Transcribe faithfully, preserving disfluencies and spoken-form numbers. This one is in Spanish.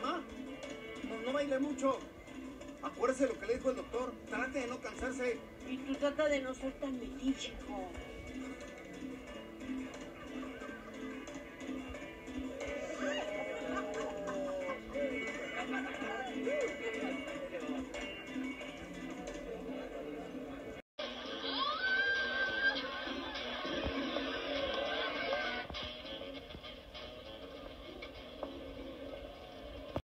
mamá. No, no baile mucho. Acuérdese lo que le dijo el doctor. Trate de no cansarse. Y tú trata de no ser tan metiche, hijo.